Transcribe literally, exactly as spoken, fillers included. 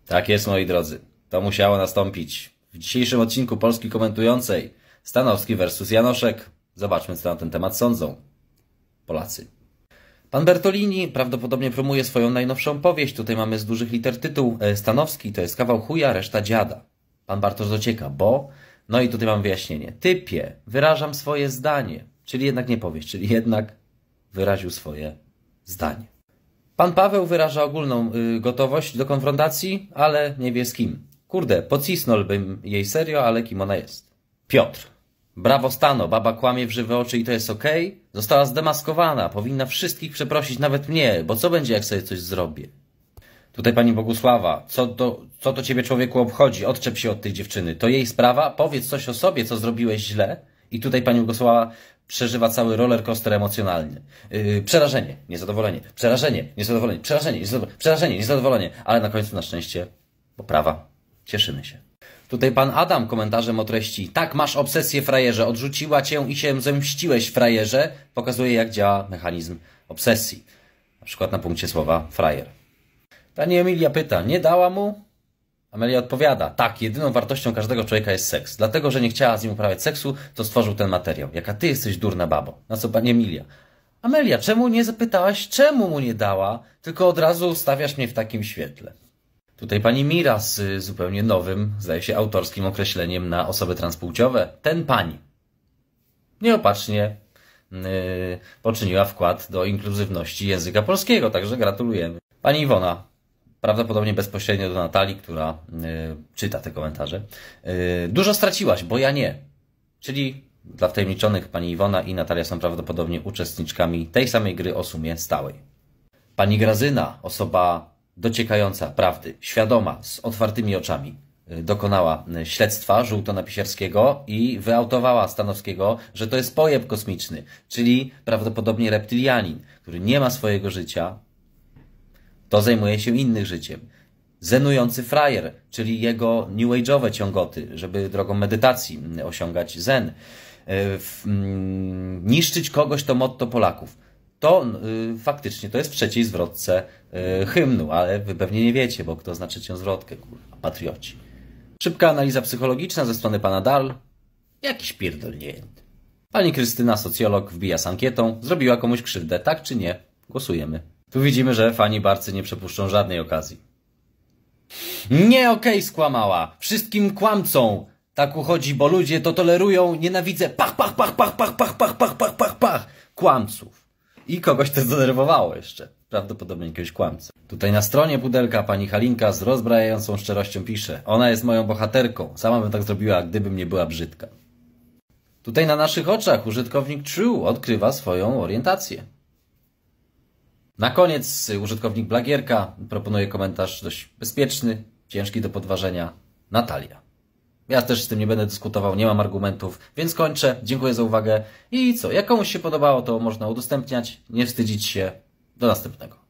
Tak jest, moi drodzy. To musiało nastąpić. W dzisiejszym odcinku Polski Komentującej Stanowski versus Janoszek. Zobaczmy, co na ten temat sądzą Polacy. Pan Bertolini prawdopodobnie promuje swoją najnowszą powieść. Tutaj mamy z dużych liter tytuł Stanowski, to jest kawał chuja, reszta dziada. Pan Bartosz docieka, bo... No i tutaj mam wyjaśnienie. Typie, wyrażam swoje zdanie. Czyli jednak nie powieść, czyli jednak wyraził swoje zdanie. Pan Paweł wyraża ogólną y, gotowość do konfrontacji, ale nie wie z kim. Kurde, pocisnąłbym jej serio, ale kim ona jest? Piotr. Brawo Stano, baba kłamie w żywe oczy i to jest okej? Okay? Została zdemaskowana, powinna wszystkich przeprosić, nawet mnie, bo co będzie, jak sobie coś zrobię? Tutaj pani Bogusława, co to, co to ciebie człowieku obchodzi? Odczep się od tej dziewczyny. To jej sprawa, powiedz coś o sobie, co zrobiłeś źle. I tutaj pani Bogusława przeżywa cały roller coaster emocjonalny. Yy, przerażenie, niezadowolenie, przerażenie, niezadowolenie, przerażenie, niezadowolenie, przerażenie, niezadowolenie, ale na końcu na szczęście poprawa. Cieszymy się. Tutaj pan Adam komentarzem o treści: tak, masz obsesję, frajerze, odrzuciła cię i się zemściłeś, frajerze, pokazuje, jak działa mechanizm obsesji. Na przykład na punkcie słowa frajer. Pani Emilia pyta, nie dała mu? Amelia odpowiada, tak, jedyną wartością każdego człowieka jest seks. Dlatego, że nie chciała z nim uprawiać seksu, to stworzył ten materiał. Jaka ty jesteś durna babo. Na co pani Emilia? Amelia, czemu nie zapytałaś, czemu mu nie dała, tylko od razu stawiasz mnie w takim świetle? Tutaj pani Mira z zupełnie nowym, zdaje się, autorskim określeniem na osoby transpłciowe. Ten pani nieopatrznie yy, poczyniła wkład do inkluzywności języka polskiego, także gratulujemy. Pani Iwona, prawdopodobnie bezpośrednio do Natalii, która yy, czyta te komentarze. Yy, dużo straciłaś, bo ja nie. Czyli dla wtajemniczonych pani Iwona i Natalia są prawdopodobnie uczestniczkami tej samej gry o sumie stałej. Pani Grazyna, osoba dociekająca prawdy, świadoma, z otwartymi oczami, dokonała śledztwa żółtonapisiarskiego i wyautowała Stanowskiego, że to jest pojeb kosmiczny, czyli prawdopodobnie reptylianin, który nie ma swojego życia, to zajmuje się innym życiem. Zenujący frajer, czyli jego new age'owe ciągoty, żeby drogą medytacji osiągać zen. Niszczyć kogoś to motto Polaków. To y, faktycznie to jest w trzeciej zwrotce y, hymnu, ale wy pewnie nie wiecie, bo kto znaczy cię zwrotkę, kurwa, patrioci. Szybka analiza psychologiczna ze strony pana Dal. Jakiś pierdolnięty. Pani Krystyna, socjolog, wbija z ankietą. Zrobiła komuś krzywdę, tak czy nie? Głosujemy. Tu widzimy, że fani barcy nie przepuszczą żadnej okazji. Nie okej, okay, skłamała. Wszystkim kłamcom tak uchodzi, bo ludzie to tolerują. Nienawidzę pach, pach, pach, pach, pach, pach, pach, pach, pach, pach, pach. Kłamców. I kogoś to zdenerwowało jeszcze. Prawdopodobnie jakiegoś kłamcę. Tutaj na stronie pudelka pani Halinka z rozbrajającą szczerością pisze: ona jest moją bohaterką. Sama bym tak zrobiła, gdybym nie była brzydka. Tutaj na naszych oczach użytkownik True odkrywa swoją orientację. Na koniec użytkownik Blagierka proponuje komentarz dość bezpieczny, ciężki do podważenia. Natalia. Ja też z tym nie będę dyskutował, nie mam argumentów, więc kończę. Dziękuję za uwagę. I co, jak komuś się podobało, to można udostępniać, nie wstydzić się. Do następnego.